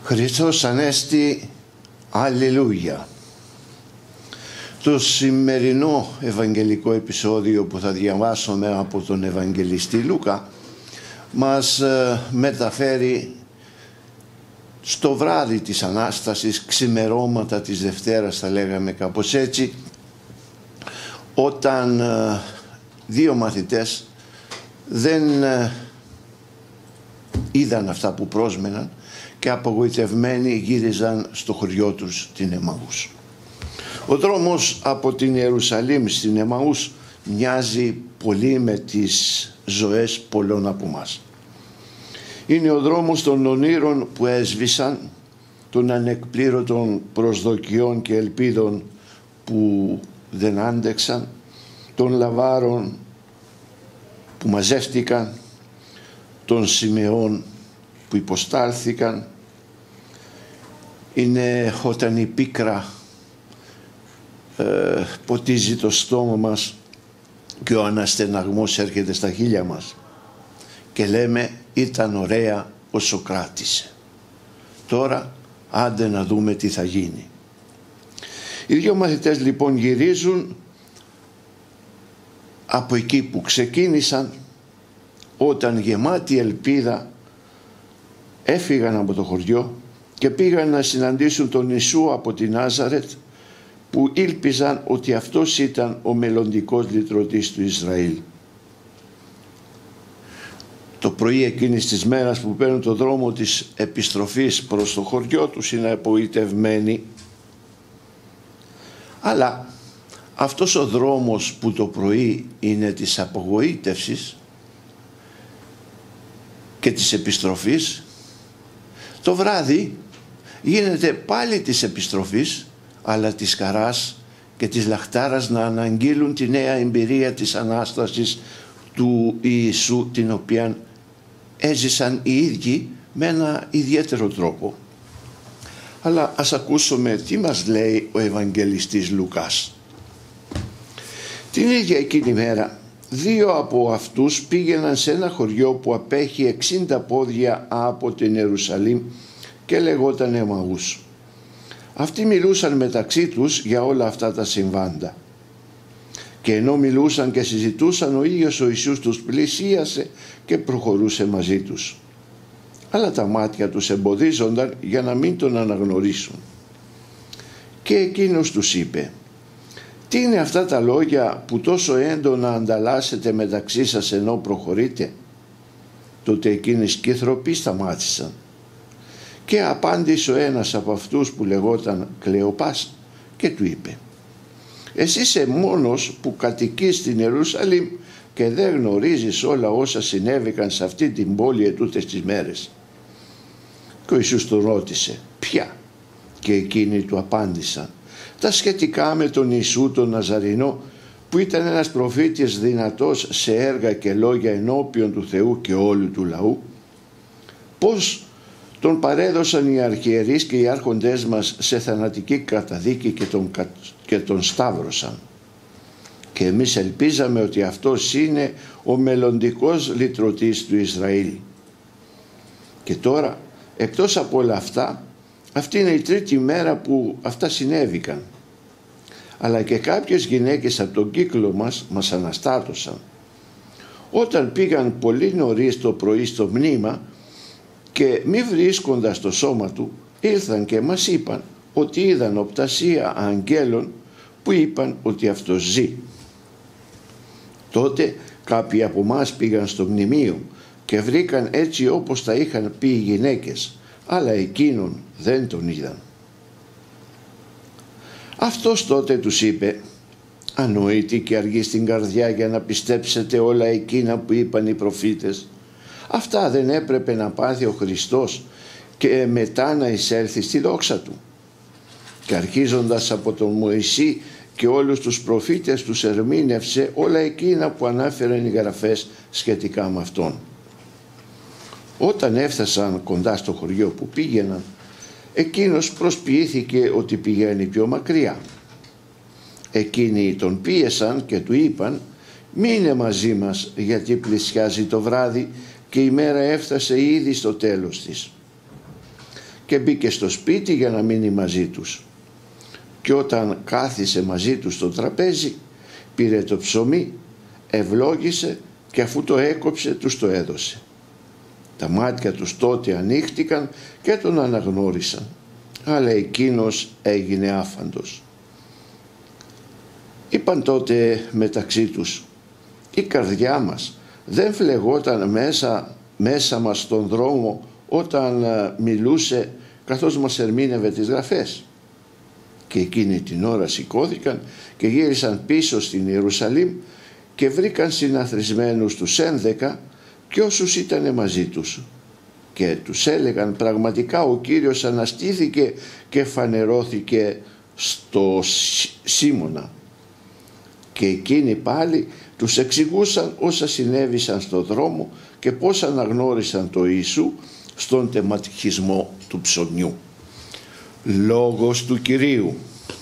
Χριστός Ανέστη, αλληλούια. Το σημερινό ευαγγελικό επεισόδιο που θα διαβάσουμε από τον Ευαγγελιστή Λούκα μας μεταφέρει στο βράδυ της Ανάστασης, ξημερώματα της Δευτέρας θα λέγαμε κάπως έτσι, όταν δύο μαθητές δεν είδαν αυτά που πρόσμεναν και απογοητευμένοι γύριζαν στο χωριό τους την Εμαούς. Ο δρόμος από την Ιερουσαλήμ στην Εμαούς μοιάζει πολύ με τις ζωές πολλών από μας. Είναι ο δρόμος των ονείρων που έσβησαν, των ανεκπλήρωτων προσδοκιών και ελπίδων που δεν άντεξαν, των λαβάρων που μαζεύτηκαν, των σημεών που υποστάλθηκαν. Είναι όταν η πίκρα ποτίζει το στόμα μας και ο αναστεναγμός έρχεται στα χείλια μας και λέμε ήταν ωραία όσο κράτησε. Τώρα άντε να δούμε τι θα γίνει. Οι δύο μαθητές λοιπόν γυρίζουν από εκεί που ξεκίνησαν, όταν γεμάτοι ελπίδα έφυγαν από το χωριό και πήγαν να συναντήσουν τον Ιησού από τη Νάζαρετ, που ήλπιζαν ότι αυτός ήταν ο μελλοντικός λυτρωτής του Ισραήλ. Το πρωί εκείνης της μέρας που παίρνουν το δρόμο της επιστροφής προς το χωριό τους είναι απογοητευμένοι, αλλά αυτός ο δρόμος που το πρωί είναι της απογοήτευσης και της επιστροφής, το βράδυ γίνεται πάλι της επιστροφής, αλλά της χαράς και της λαχτάρας να αναγγείλουν τη νέα εμπειρία της Ανάστασης του Ιησού, την οποία έζησαν οι ίδιοι με ένα ιδιαίτερο τρόπο. Αλλά ας ακούσουμε τι μας λέει ο Ευαγγελιστής Λουκάς. Την ίδια εκείνη μέρα δύο από αυτούς πήγαιναν σε ένα χωριό που απέχει 60 πόδια από την Ιερουσαλήμ και λεγόταν Εμαούς. Αυτοί μιλούσαν μεταξύ τους για όλα αυτά τα συμβάντα. Και ενώ μιλούσαν και συζητούσαν, ο ίδιος ο Ιησούς τους πλησίασε και προχωρούσε μαζί τους. Αλλά τα μάτια τους εμποδίζονταν για να μην τον αναγνωρίσουν. Και εκείνος τους είπε: «Τι είναι αυτά τα λόγια που τόσο έντονα ανταλλάσσετε μεταξύ σας ενώ προχωρείτε?» Τότε εκείνοι σκυθροποί σταμάτησαν. Και απάντησε ο ένας από αυτούς που λεγόταν Κλεοπάς και του είπε: «Εσύ είσαι μόνος που κατοικείς στην Ιερουσαλήμ και δεν γνωρίζεις όλα όσα συνέβηκαν σε αυτή την πόλη ετούτες τις μέρες?» Και ο Ιησούς τον ρώτησε: «Ποια?» Και εκείνοι του απάντησαν: «Τα σχετικά με τον Ιησού τον Ναζαρηνό, που ήταν ένας προφήτης δυνατός σε έργα και λόγια ενώπιον του Θεού και όλου του λαού. Πώς τον παρέδωσαν οι αρχιερείς και οι άρχοντές μας σε θανατική καταδίκη και τον σταύρωσαν. Και εμείς ελπίζαμε ότι αυτός είναι ο μελλοντικός λυτρωτής του Ισραήλ. Και τώρα, εκτός από όλα αυτά, αυτή είναι η τρίτη μέρα που αυτά συνέβηκαν. Αλλά και κάποιες γυναίκες από τον κύκλο μας αναστάτωσαν. Όταν πήγαν πολύ νωρίς το πρωί στο μνήμα και μη βρίσκοντας το σώμα του, ήρθαν και μας είπαν ότι είδαν οπτασία αγγέλων που είπαν ότι αυτός ζει. Τότε κάποιοι από μας πήγαν στο μνημείο και βρήκαν έτσι όπως τα είχαν πει οι γυναίκες, αλλά εκείνον δεν τον είδαν». Αυτός τότε τους είπε: «Ανοήτοι και αργοί στην καρδιά για να πιστέψετε όλα εκείνα που είπαν οι προφήτες. Αυτά δεν έπρεπε να πάθει ο Χριστός και μετά να εισέλθει στη δόξα του?» Και αρχίζοντας από τον Μωυσή και όλους τους προφήτες τους ερμήνευσε όλα εκείνα που ανάφεραν οι γραφές σχετικά με αυτόν. Όταν έφτασαν κοντά στο χωριό που πήγαιναν, εκείνος προσποιήθηκε ότι πηγαίνει πιο μακριά. Εκείνοι τον πίεσαν και του είπαν: «Μείνε μαζί μας, γιατί πλησιάζει το βράδυ και η μέρα έφτασε ήδη στο τέλος της». και μπήκε στο σπίτι για να μείνει μαζί τους. Και όταν κάθισε μαζί τους στο τραπέζι, πήρε το ψωμί, ευλόγησε και αφού το έκοψε τους το έδωσε. Τα μάτια τους τότε ανοίχτηκαν και τον αναγνώρισαν, αλλά εκείνος έγινε άφαντος. Είπαν τότε μεταξύ τους, η καρδιά μας δεν φλεγόταν μέσα μας στον δρόμο όταν μιλούσε καθώς μας ερμήνευε τις γραφές? Και εκείνη την ώρα σηκώθηκαν και γύρισαν πίσω στην Ιερουσαλήμ και βρήκαν συναθρισμένους τους 11 και όσους ήταν μαζί τους και τους έλεγαν, πραγματικά ο Κύριος αναστήθηκε και φανερώθηκε στο Σίμωνα. Και εκείνοι πάλι τους εξηγούσαν όσα συνέβησαν στο δρόμο και πώς αναγνώρισαν το Ιησού στον τεμαχισμό του ψωμιού. Λόγος του Κυρίου.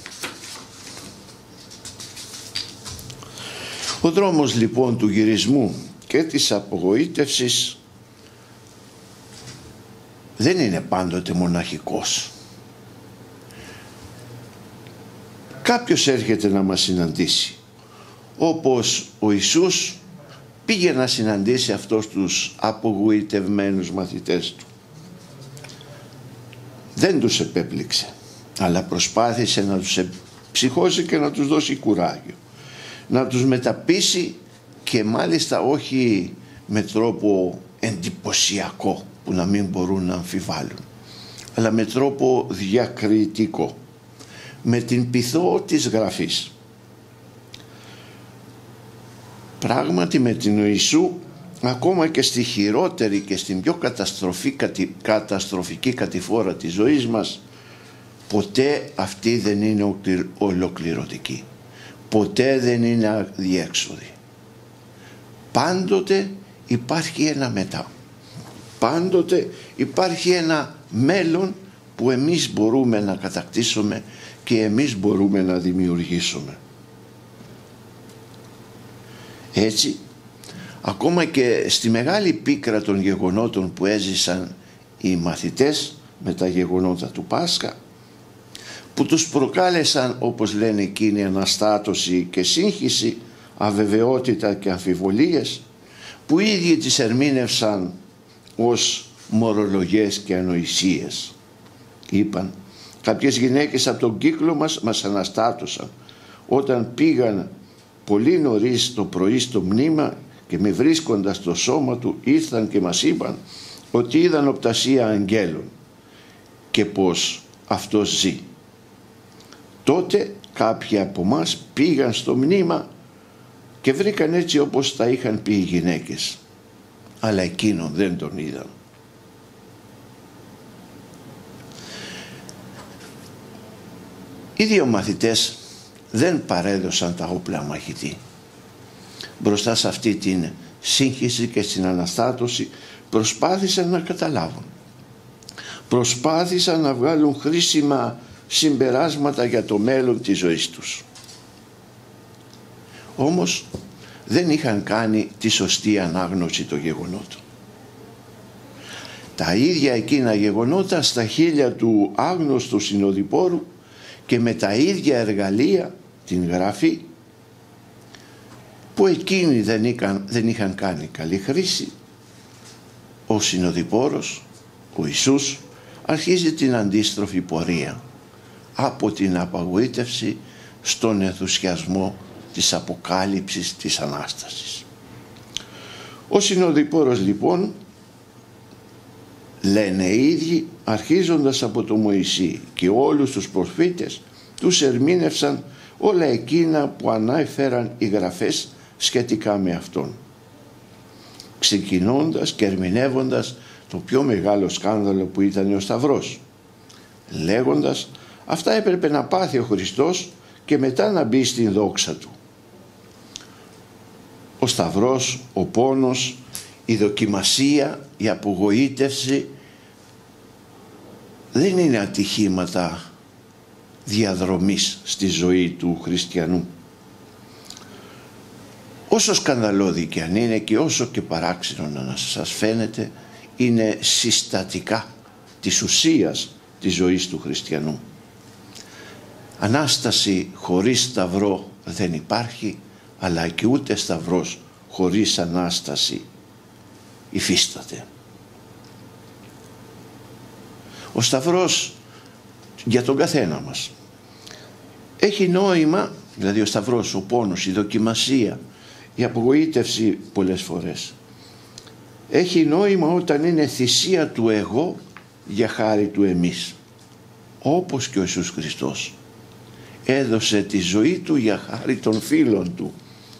Ο δρόμος λοιπόν του γυρισμού και της απογοήτευσης δεν είναι πάντοτε μοναχικός. Κάποιος έρχεται να μας συναντήσει, όπως ο Ιησούς πήγε να συναντήσει αυτούς τους απογοητευμένους μαθητές του. Δεν τους επέπληξε, αλλά προσπάθησε να τους ψυχώσει και να τους δώσει κουράγιο, να τους μεταπείσει, και μάλιστα όχι με τρόπο εντυπωσιακό που να μην μπορούν να αμφιβάλλουν, αλλά με τρόπο διακριτικό, με την πειθό της Γραφής. Πράγματι με την Ιησού, ακόμα και στη χειρότερη και στην πιο καταστροφική κατηφόρα της ζωής μας, ποτέ αυτή δεν είναι ολοκληρωτική, ποτέ δεν είναι αδιέξοδη. Πάντοτε υπάρχει ένα μετά, πάντοτε υπάρχει ένα μέλλον που εμείς μπορούμε να κατακτήσουμε και εμείς μπορούμε να δημιουργήσουμε. Έτσι, ακόμα και στη μεγάλη πίκρα των γεγονότων που έζησαν οι μαθητές με τα γεγονότα του Πάσχα, που τους προκάλεσαν, όπως λένε εκείνοι, αναστάτωση και σύγχυση, αβεβαιότητα και αμφιβολίες, που οι ίδιοι τις ερμήνευσαν ως μορολογίες και ανοησίες. Είπαν, κάποιες γυναίκες από τον κύκλο μας αναστάτωσαν όταν πήγαν πολύ νωρίς το πρωί στο μνήμα και με βρίσκοντας το σώμα του ήρθαν και μας είπαν ότι είδαν οπτασία αγγέλων και πως αυτός ζει. Τότε κάποιοι από μας πήγαν στο μνήμα και βρήκαν έτσι όπως τα είχαν πει οι γυναίκες, αλλά εκείνον δεν τον είδαν. Οι δύο μαθητές δεν παρέδωσαν τα όπλα μαχητή. Μπροστά σε αυτή την σύγχυση και στην αναστάτωση προσπάθησαν να καταλάβουν. Προσπάθησαν να βγάλουν χρήσιμα συμπεράσματα για το μέλλον της ζωής τους. Όμως δεν είχαν κάνει τη σωστή ανάγνωση των γεγονότων. Τα ίδια εκείνα γεγονότα στα χείλια του άγνωστου συνοδοιπόρου και με τα ίδια εργαλεία, την Γραφή, που εκείνοι δεν είχαν κάνει καλή χρήση, ο συνοδοιπόρος, ο Ιησούς, αρχίζει την αντίστροφη πορεία από την απογοήτευση στον ενθουσιασμό της αποκάλυψης της Ανάστασης. Ο συνοδοιπόρος λοιπόν, λένε οι ίδιοι, αρχίζοντας από τον Μωυσή και όλους τους προφήτες, τους ερμήνευσαν όλα εκείνα που ανάφεραν οι γραφές σχετικά με αυτόν, ξεκινώντας και ερμηνεύοντας το πιο μεγάλο σκάνδαλο που ήταν ο Σταυρός, λέγοντας αυτά έπρεπε να πάθει ο Χριστός και μετά να μπει στην δόξα του. Ο Σταυρός, ο πόνος, η δοκιμασία, η απογοήτευση δεν είναι ατυχήματα διαδρομής στη ζωή του χριστιανού. Όσο σκανδαλώδη και αν είναι και όσο και παράξενο να σας φαίνεται, είναι συστατικά της ουσίας της ζωής του χριστιανού. Ανάσταση χωρίς σταυρό δεν υπάρχει, αλλά και ούτε σταυρός χωρίς Ανάσταση υφίσταται. Ο σταυρός για τον καθένα μας έχει νόημα, δηλαδή ο σταυρός, ο πόνος, η δοκιμασία, η απογοήτευση πολλές φορές έχει νόημα όταν είναι θυσία του εγώ για χάρη του εμείς, όπως και ο Ιησούς Χριστός έδωσε τη ζωή του για χάρη των φίλων του,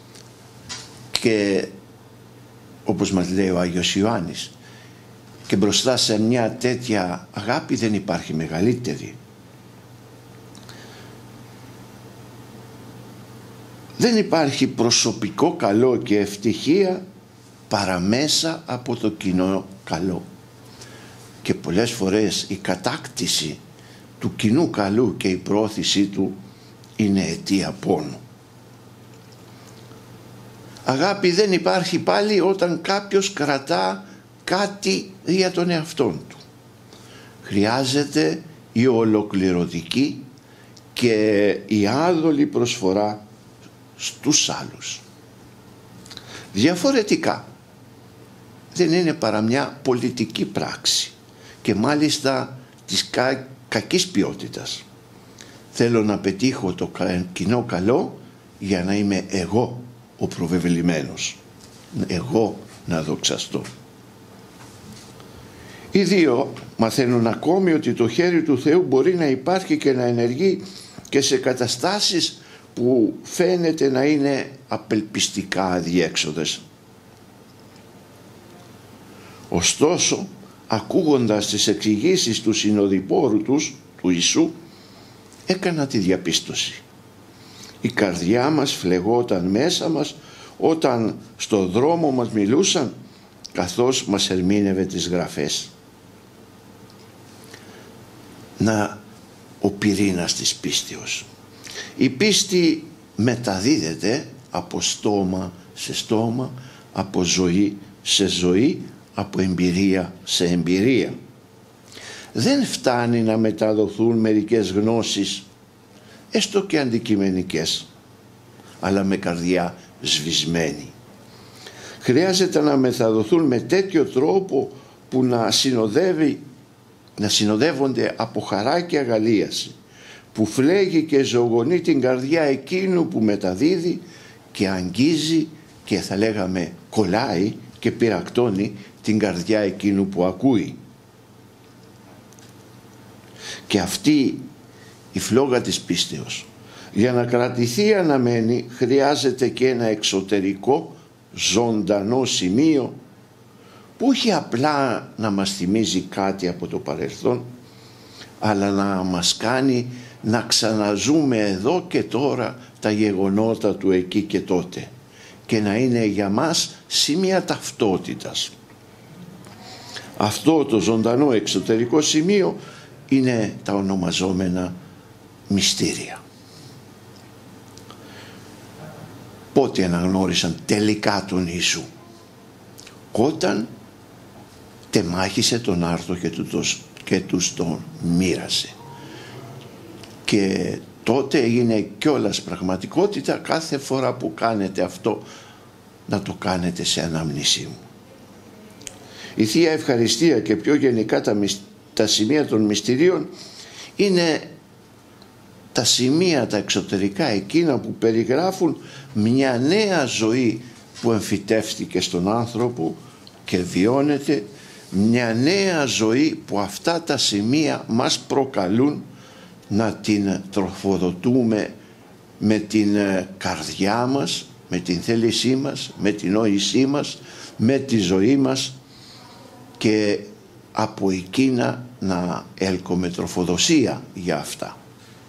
και όπως μας λέει ο Άγιος Ιωάννης, και μπροστά σε μια τέτοια αγάπη δεν υπάρχει μεγαλύτερη. Δεν υπάρχει προσωπικό καλό και ευτυχία παρά μέσα από το κοινό καλό, και πολλές φορές η κατάκτηση του κοινού καλού και η πρόθεσή του είναι αιτία πόνου. Αγάπη δεν υπάρχει πάλι όταν κάποιος κρατά κάτι για τον εαυτόν του. Χρειάζεται η ολοκληρωτική και η άδολη προσφορά στους άλλους. Διαφορετικά δεν είναι παρά μια πολιτική πράξη, και μάλιστα της κακής ποιότητας. Θέλω να πετύχω το κοινό καλό για να είμαι εγώ ο προβεβλημένος, εγώ να δοξαστώ. Οι δύο μαθαίνουν ακόμη ότι το χέρι του Θεού μπορεί να υπάρχει και να ενεργεί και σε καταστάσεις που φαίνεται να είναι απελπιστικά αδιέξοδες. Ωστόσο, ακούγοντας τις εξηγήσεις του συνοδοιπόρου τους, του Ιησού, έκανα τη διαπίστωση. Η καρδιά μας φλεγόταν μέσα μας όταν στο δρόμο μας μιλούσαν, καθώς μας ερμήνευε τις γραφές. Να, ο πυρήνας της πίστεως. Η πίστη μεταδίδεται από στόμα σε στόμα, από ζωή σε ζωή, από εμπειρία σε εμπειρία. Δεν φτάνει να μεταδοθούν μερικές γνώσεις, έστω και αντικειμενικές, αλλά με καρδιά σβησμένη. Χρειάζεται να μεταδοθούν με τέτοιο τρόπο που να συνοδεύονται από χαρά και αγαλίαση, που φλέγει και ζωγονεί την καρδιά εκείνου που μεταδίδει και αγγίζει και θα λέγαμε κολλάει και πυρακτώνει την καρδιά εκείνου που ακούει. Και αυτή η φλόγα της πίστεως, για να κρατηθεί αναμένη, χρειάζεται και ένα εξωτερικό ζωντανό σημείο που όχι απλά να μας θυμίζει κάτι από το παρελθόν, αλλά να μας κάνει να ξαναζούμε εδώ και τώρα τα γεγονότα του εκεί και τότε, και να είναι για μας σημεία ταυτότητας. Αυτό το ζωντανό εξωτερικό σημείο είναι τα ονομαζόμενα μυστήρια. Πότε αναγνώρισαν τελικά τον Ιησού? Όταν τεμάχισε τον άρθρο και τους τον μοίρασε. Και τότε έγινε κιόλας πραγματικότητα. Κάθε φορά που κάνετε αυτό, να το κάνετε σε ανάμνησή μου. Η Θεία Ευχαριστία και πιο γενικά τα σημεία των μυστηρίων είναι τα σημεία, τα εξωτερικά, εκείνα που περιγράφουν μια νέα ζωή που εμφυτεύτηκε στον άνθρωπο και βιώνεται, μια νέα ζωή που αυτά τα σημεία μας προκαλούν να την τροφοδοτούμε με την καρδιά μας, με την θέλησή μας, με την νόησή μας, με τη ζωή μας, και από εκείνα να έλκουμε τροφοδοσία για αυτά.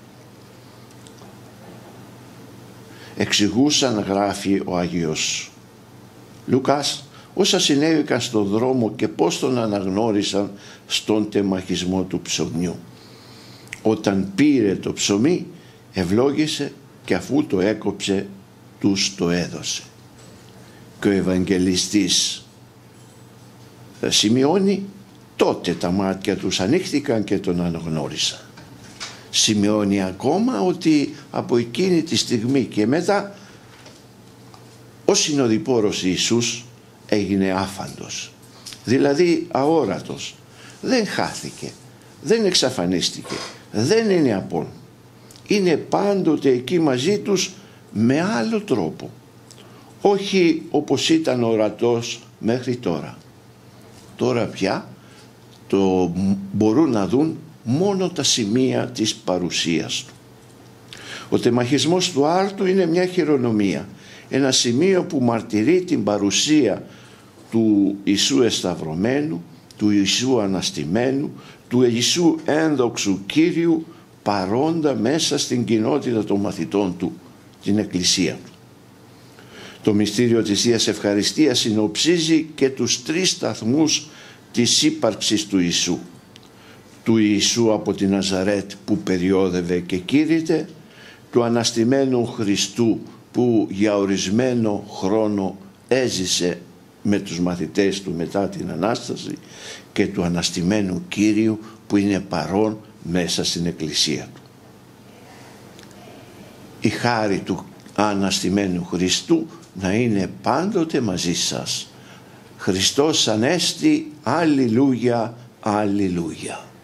Εξηγούσαν, γράφει ο Άγιος Λουκάς, όσα συνέβηκαν στον δρόμο και πώς τον αναγνώρισαν στον τεμαχισμό του ψωμιού. Όταν πήρε το ψωμί, ευλόγησε και αφού το έκοψε, τους το έδωσε. Και ο Ευαγγελιστής σημειώνει τότε τα μάτια τους ανοίχτηκαν και τον αναγνώρισαν. Σημειώνει ακόμα ότι από εκείνη τη στιγμή και μετά ο συνοδοιπόρος Ιησούς έγινε άφαντος, δηλαδή αόρατος, δεν χάθηκε, δεν εξαφανίστηκε, δεν είναι απόν. Είναι πάντοτε εκεί μαζί τους με άλλο τρόπο, όχι όπως ήταν ορατός μέχρι τώρα. Τώρα πια το μπορούν να δουν μόνο τα σημεία της παρουσίας του. Ο τεμαχισμός του άρτου είναι μια χειρονομία, ένα σημείο που μαρτυρεί την παρουσία του Ιησού εσταυρωμένου, του Ιησού αναστημένου, του Ιησού ένδοξου Κύριου παρόντα μέσα στην κοινότητα των μαθητών του, την Εκκλησία του. Το μυστήριο της Θείας Ευχαριστίας συνοψίζει και τους τρεις σταθμούς της ύπαρξης του Ιησού. Του Ιησού από τη Ναζαρέτ που περιόδευε και κήρυτε, του αναστημένου Χριστού που για ορισμένο χρόνο έζησε με τους μαθητές του μετά την Ανάσταση και του αναστημένου Κύριου που είναι παρόν μέσα στην Εκκλησία του. Η χάρη του αναστημένου Χριστού να είναι πάντοτε μαζί σας. Χριστός Ανέστη, αλληλούια, αλληλούια.